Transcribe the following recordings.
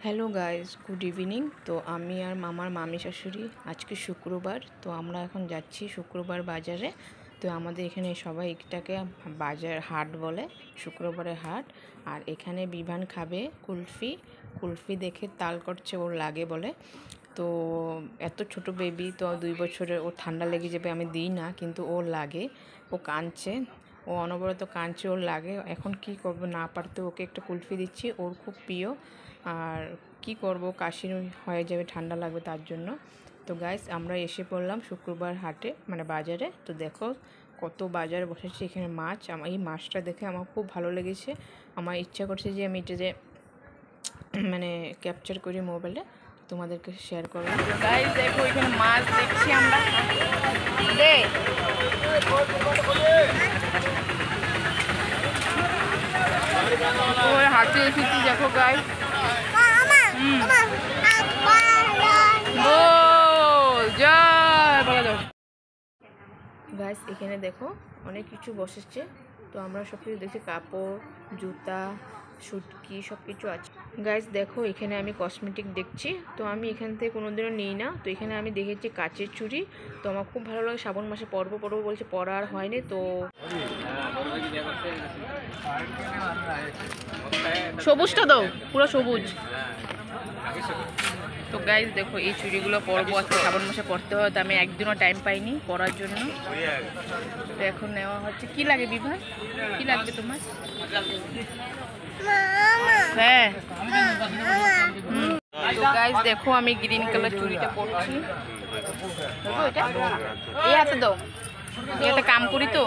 Hello guys, good evening. তো আমি আর মামার মামি শাশুড়ি আজকে শুক্রবার, তো আমরা এখন যাচ্ছি শুক্রবার বাজারে। তো আমাদের এখানে সবাই এটাকে বাজার হাট বলে, শুক্রবারের হাট। আর এখানে বিভান খাবে কুলফি। কুলফি দেখে তাল করছে, ওর লাগে বলে। তো এত ছোট বেবি, তো 2 বছরের, ওর ঠান্ডা লেগে যাবে, আমি দিই না, কিন্তু ওর লাগে, ও কাঁদছে, ও অনবরত কাঁদছে, ওর লাগে। এখন কি করব, না পারতে ওকে একটা কুলফি দিচ্ছি, ওর খুব প্রিয়। আর কি করব, কাশি হয়ে যাবে, ঠান্ডা লাগবে তার জন্য। তো গাইস, আমরা এসে পড়লাম শুক্রবার হাটে, মানে বাজারে। তো দেখো কত বাজার বসেছে এখানে। মাছ, আমার এই মাছটা দেখে আমার খুব ভালো লেগেছে। আমার ইচ্ছা করছে যে আমি এটা যে মানে ক্যাপচার করি মোবাইলে, তোমাদেরকে শেয়ার করব। গাইস দেখো, এখানে মাছ দেখছি আমরা। ওই হাতে এসেছি, দেখো গাইস। গাইস এখানে দেখো অনেক কিছু বসেছে। তো আমরা সব কিছু দেখছি, কাপড়, জুতা, শুটকি, সব কিছু আছে। গাইস দেখো, এখানে আমি কসমেটিক দেখছি। তো আমি এখান থেকে কোনোদিনও নিই না। তো এখানে আমি দেখেছি কাচের চুড়ি। তো আমার খুব ভালো লাগে, শ্রাবণ মাসে পরবো বলছে, পরা আর হয়নি। তো সবুজটা দাও, পুরো সবুজ। তো গাইস দেখো, এই চুড়িগুলো পরবো আজকে, শ্রাবণ মাসে পরতে হয়। তো আমি একদিনও টাইম পাইনি পরার জন্য। তো এখন নেওয়া হচ্ছে। কি লাগে বিভা, কি লাগবে তোমার? হ্যাঁ। তো গাইস দেখো, আমি গ্রিন কালার চুড়িটা পরছি। এই হাতে দাও, এই হাতে কাম করি তো।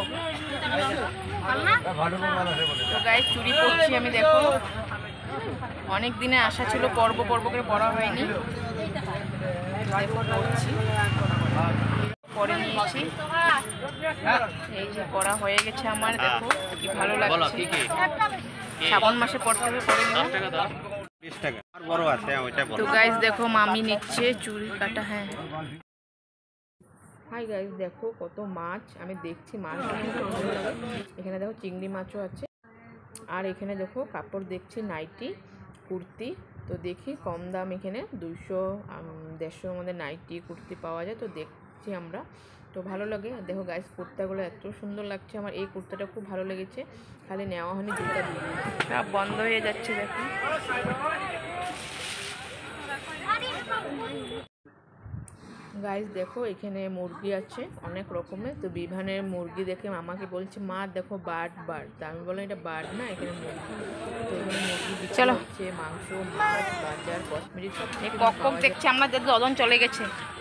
তো গাইস চুড়ি পরছি আমি, দেখো অনেক দিনে আশা ছিল, পর্ব করে পড়া হয়নি। দেখো পড়ছি, পরে নিয়েছি, এই যে পড়া হয়ে গেছে আমার। দেখো কি ভালো লাগছে, শ্রাবণ মাসে পড়তে হবে, পরে নিয়ে। তো গাইস দেখো, মামি নিচ্ছে চুড়ি কাটা। হ্যাঁ, হাই গাইস দেখো কত মাছ আমি দেখছি, মাছ এখানে দেখো চিংড়ি মাছও আছে। আর এখানে দেখো কাপড় দেখছি, নাইটি, কুর্তি। তো দেখি কম দাম, এখানে 200-150 মধ্যে নাইটি কুর্তি পাওয়া যায়। তো দেখছি আমরা, তো ভালো লাগে। দেখো গাইস, কুর্তাগুলো এত সুন্দর লাগছে আমার। এই কুর্তাটা খুব ভালো লেগেছে, খালি নেওয়া হয়নি, জুতা সব বন্ধ হয়ে যাচ্ছে। দেখো গাইস দেখো, এখানে মুরগি আছে অনেক রকমের। তো বিভানের মুরগি দেখে আমাকে বলছে, মা দেখো বার্ড। তো আমি বললাম এটা বার্ড না, এখানে মুরগি। তো এখানে মুরগি বিক্রি হচ্ছে, মাংস, মাছ, বাজার, কসমেটিক সব কক দেখছি আমরা, দজন চলে গেছে।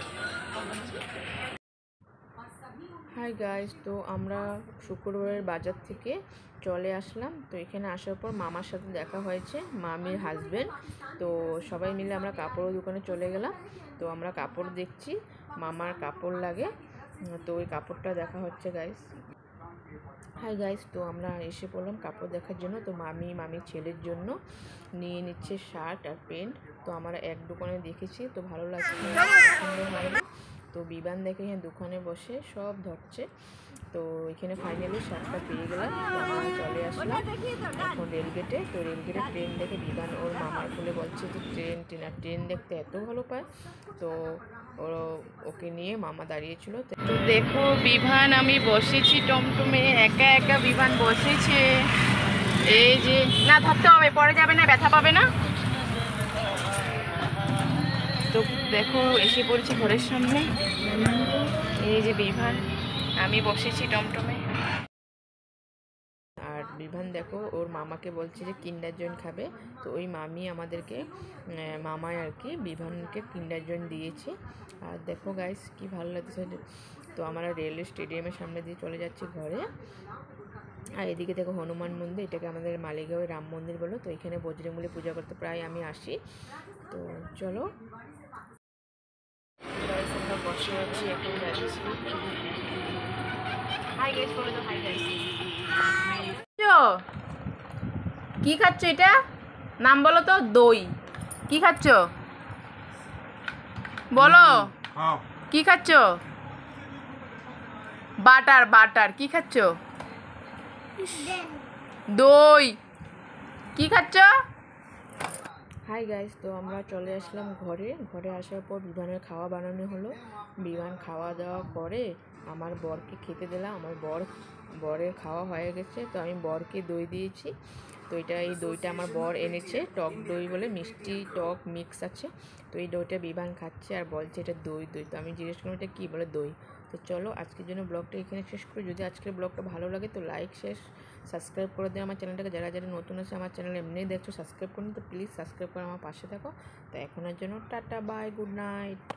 হাই গাইস, তো আমরা শুক্রবারের বাজার থেকে চলে আসলাম। তো এখানে আসার পর মামার সাথে দেখা হয়েছে, মামির হাজবেন্ড। তো সবাই মিলে আমরা কাপড়ের দোকানে চলে গেলাম। তো আমরা কাপড় দেখছি, মামার কাপড় লাগে, তো ওই কাপড়টা দেখা হচ্ছে গাইস। হাই গাইস, তো আমরা এসে পড়লাম কাপড় দেখার জন্য। তো মামির ছেলের জন্য নিয়ে নিচ্ছে শার্ট আর প্যান্ট। তো আমরা এক দোকানে দেখেছি, তো ভালো লাগছে, সুন্দর হয়নি। তো বিবান দেখে এখানে দোকানে বসে সব ধরছে। তো এখানে ফাইনালি শার্টটা পেয়ে গেলাম। তো আমরা চলে আসলাম এখন রেলগেটে। তো রেলগেটে ট্রেন দেখে বিবান ওর মামার কোলে বলছে যে ট্রেন দেখতে এত ভালো পায়। তো ওকে নিয়ে মামা দাঁড়িয়েছিল। তো দেখো বিভান, আমি বসেছি টমটমে, একা একা বিভান বসেছে। এই যে, না ধরতে হবে, পরে যাবে না, ব্যথা পাবে না। তো দেখো এসে পড়েছি ঘরের সামনে। এই যে বিভান, আমি বসেছি টমটমে। আর বিভান দেখো ওর মামাকে বলছে যে কিন্ডার জয়েন্ট খাবে। তো ওই মামি আমাদেরকে, মামায় আর কি, বিভানকে কিন্ডার জয়েন্ট দিয়েছে। আর দেখো গাইস কি ভালো লাগছে। তো আমরা রেল স্টেডিয়ামের সামনে দিয়ে চলে যাচ্ছি ঘরে। আর এদিকে দেখো হনুমান মন্দির, এটাকে আমাদের মালিগাঁওয়ের রাম মন্দির বলো। তো এখানে বজরংবলী পূজা করতে প্রায় আমি আসি। তো চলো আমরা বসে আছি, এখন যাচ্ছি। হাই গাইস, বলে দাও হাই গাইস। কি খাচ্ছ, এটা নাম বলো তো? দই। কি খাচ্ছ বলো, কি খাচ্ছ? বাটার। কি খাচ্ছ? দই। কি খাচ্ছ? হাই গাইস, তো আমরা চলে আসলাম ঘরে আসার পর বিভানের খাওয়া বানানো হলো। বিভান খাওয়া দাওয়া করে আমার বরকে খেতে দিলাম। আমার বরের খাওয়া হয়ে গেছে, তো আমি বরকে দই দিয়েছি। তো এই দইটা আমার বর এনেছে, টক দই বলে, মিষ্টি টক মিক্স আছে। তো এই দইটা বিভান খাচ্ছে আর বলছে এটা দই। তো আমি জিজ্ঞেস করলাম এটা কী, বলে দই। তো চলো আজকের জন্য ব্লগটা এখানে শেষ করি। যদি আজকের ব্লগটা ভালো লাগে তো লাইক শেয়ার সাবস্ক্রাইব করে দিও আমার চ্যানেলটাকে। যারা নতুন আছে আমার চ্যানেল এমনিই দেখছো সাবস্ক্রাইব করুন, তো প্লিজ সাবস্ক্রাইব করে আমার পাশে থাকো। তো এখনের জন্য টাটা, বাই, গুড নাইট।